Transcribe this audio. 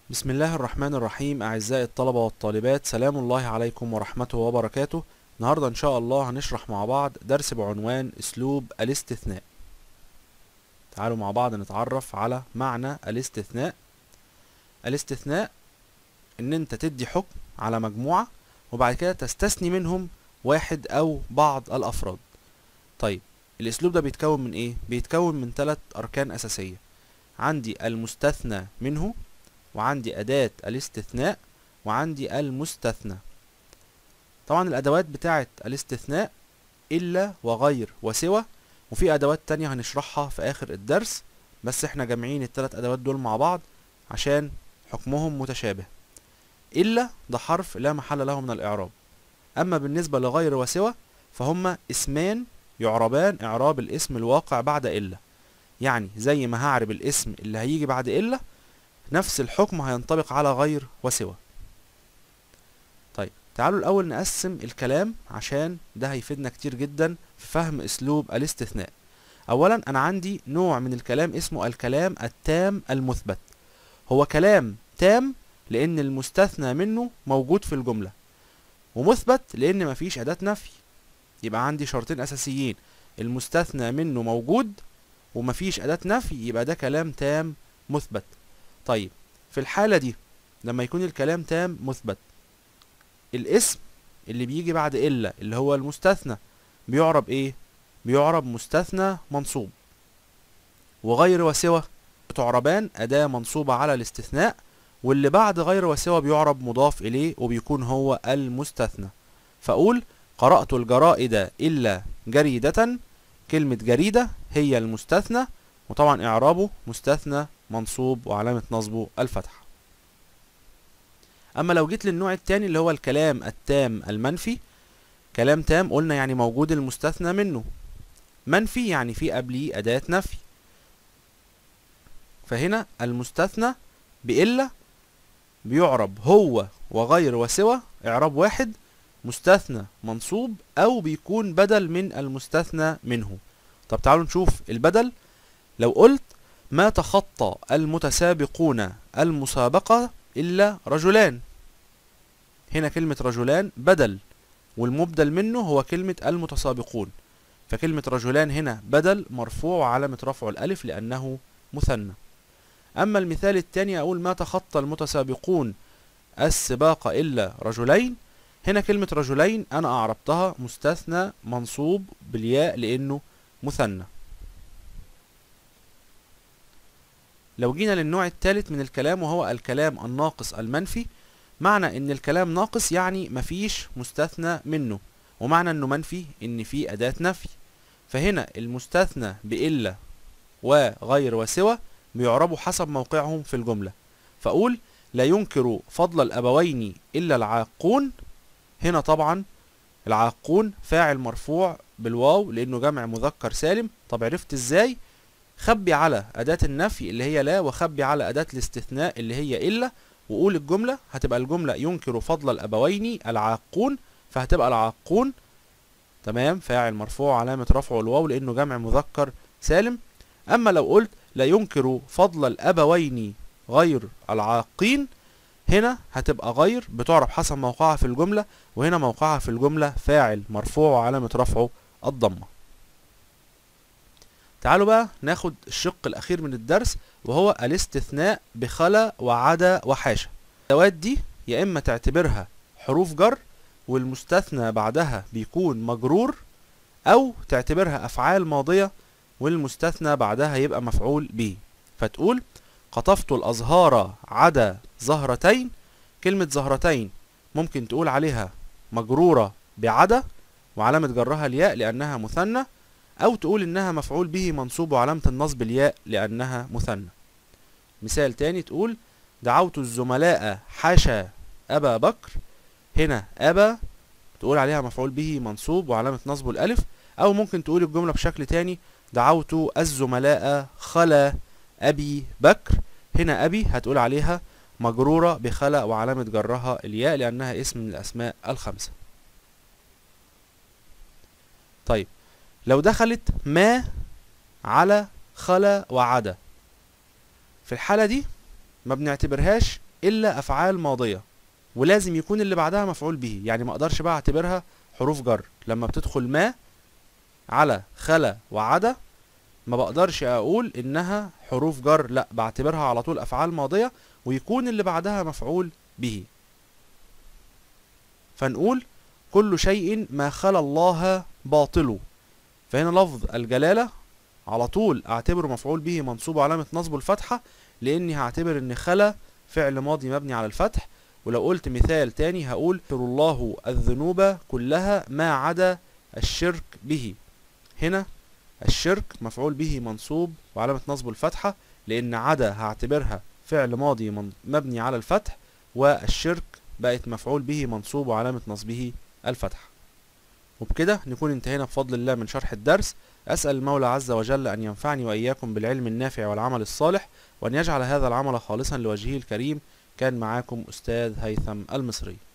بسم الله الرحمن الرحيم. أعزائي الطلبة والطالبات، سلام الله عليكم ورحمته وبركاته. النهاردة إن شاء الله هنشرح مع بعض درس بعنوان أسلوب الاستثناء. تعالوا مع بعض نتعرف على معنى الاستثناء. الاستثناء إن أنت تدي حكم على مجموعة وبعد كده تستثني منهم واحد أو بعض الأفراد. طيب، الأسلوب ده بيتكون من إيه؟ بيتكون من 3 أركان أساسية. عندي المستثنى منه، وعندي أداة الاستثناء، وعندي المستثنى. طبعا الأدوات بتاعة الاستثناء إلا وغير وسوى، وفي أدوات تانية هنشرحها في آخر الدرس، بس احنا جامعين ال3 أدوات دول مع بعض عشان حكمهم متشابه. إلا ده حرف لا محل له من الإعراب. أما بالنسبة لغير وسوى فهما اسمان يعربان إعراب الاسم الواقع بعد إلا. يعني زي ما هعرب الاسم اللي هيجي بعد إلا، نفس الحكم هينطبق على غير وسوى. طيب، تعالوا الأول نقسم الكلام عشان ده هيفيدنا كتير جدا في فهم أسلوب الاستثناء. أولا، أنا عندي نوع من الكلام اسمه الكلام التام المثبت. هو كلام تام لأن المستثنى منه موجود في الجملة، ومثبت لأن مفيش أداة نفي. يبقى عندي شرطين أساسيين: المستثنى منه موجود ومفيش أداة نفي، يبقى ده كلام تام مثبت. طيب، في الحالة دي لما يكون الكلام تام مثبت، الاسم اللي بيجي بعد إلا اللي هو المستثنى بيعرب ايه؟ بيعرب مستثنى منصوب. وغير وسوى تعربان أداة منصوبة على الاستثناء، واللي بعد غير وسوى بيعرب مضاف إليه وبيكون هو المستثنى. فأقول: قرأت الجرائد إلا جريدة. كلمة جريدة هي المستثنى، وطبعا إعرابه مستثنى منصوب وعلامة نصبه الفتحة. أما لو جيت للنوع التاني اللي هو الكلام التام المنفي، كلام تام قلنا يعني موجود المستثنى منه، منفي يعني في قبليه أداة نفي. فهنا المستثنى بإلا بيعرب هو وغير وسوى إعراب واحد، مستثنى منصوب أو بيكون بدل من المستثنى منه. طب تعالوا نشوف البدل. لو قلت: ما تخطى المتسابقون المسابقة إلا رجلان. هنا كلمة رجلان بدل، والمبدل منه هو كلمة المتسابقون، فكلمة رجلان هنا بدل مرفوع وعلامة رفعه الألف لأنه مثنى. أما المثال الثاني أقول: ما تخطى المتسابقون السباق إلا رجلين. هنا كلمة رجلين أنا أعربتها مستثنى منصوب بالياء لأنه مثنى. لو جينا للنوع الثالث من الكلام وهو الكلام الناقص المنفي، معنى ان الكلام ناقص يعني مفيش مستثنى منه، ومعنى انه منفي ان في اداة نفي. فهنا المستثنى بإلا وغير وسوى بيعربوا حسب موقعهم في الجملة. فأقول: لا ينكر فضل الأبوين إلا العاقون. هنا طبعا العاقون فاعل مرفوع بالواو لأنه جمع مذكر سالم. طب عرفت ازاي؟ خبي على أداة النفي اللي هي لا، وخبي على أداة الاستثناء اللي هي إلا، وقول الجملة. هتبقى الجملة: ينكر فضل الأبوين العاقون، فهتبقى العاقون تمام فاعل مرفوع علامة رفعه الواو لأنه جمع مذكر سالم. أما لو قلت: لا ينكر فضل الأبوين غير العاقين، هنا هتبقى غير بتعرب حسب موقعها في الجملة، وهنا موقعها في الجملة فاعل مرفوع وعلامة رفعه الضمة. تعالوا بقى ناخد الشق الأخير من الدرس وهو الاستثناء بخلا وعدا وحاشا. الأدوات دي يا إما تعتبرها حروف جر والمستثنى بعدها بيكون مجرور، أو تعتبرها أفعال ماضية والمستثنى بعدها يبقى مفعول به. فتقول: قطفت الأزهار عدا زهرتين. كلمة زهرتين ممكن تقول عليها مجرورة بعدا وعلامة جرها الياء لأنها مثنى، أو تقول إنها مفعول به منصوب وعلامة النصب الياء لأنها مثنى. مثال تاني تقول: دعوت الزملاء حاشا أبا بكر. هنا أبا تقول عليها مفعول به منصوب وعلامة نصبه الألف، أو ممكن تقول الجملة بشكل تاني: دعوت الزملاء خلا أبي بكر. هنا أبي هتقول عليها مجرورة بخلا وعلامة جرها الياء لأنها اسم من الأسماء الخمسة. طيب، لو دخلت ما على خلا وعدا، في الحالة دي ما بنعتبرهاش الا افعال ماضية، ولازم يكون اللي بعدها مفعول به. يعني ما اقدرش بقى اعتبرها حروف جر لما بتدخل ما على خلا وعدا، ما بقدرش اقول انها حروف جر، لا بعتبرها على طول افعال ماضية ويكون اللي بعدها مفعول به. فنقول كل شيء ما خلا الله باطل. فهنا لفظ الجلالة على طول اعتبره مفعول به منصوب وعلامة نصبه الفتحة، لاني هعتبر ان خلا فعل ماضي مبني على الفتح. ولو قلت مثال تاني هقول يغفر الله الذنوب كلها ما عدا الشرك به. هنا الشرك مفعول به منصوب وعلامة نصبه الفتحة، لان عدا هعتبرها فعل ماضي مبني على الفتح، والشرك بقت مفعول به منصوب وعلامة نصبه الفتحة. وبكده نكون انتهينا بفضل الله من شرح الدرس. أسأل المولى عز وجل أن ينفعني وإياكم بالعلم النافع والعمل الصالح، وأن يجعل هذا العمل خالصا لوجهه الكريم. كان معاكم أستاذ هيثم المصري.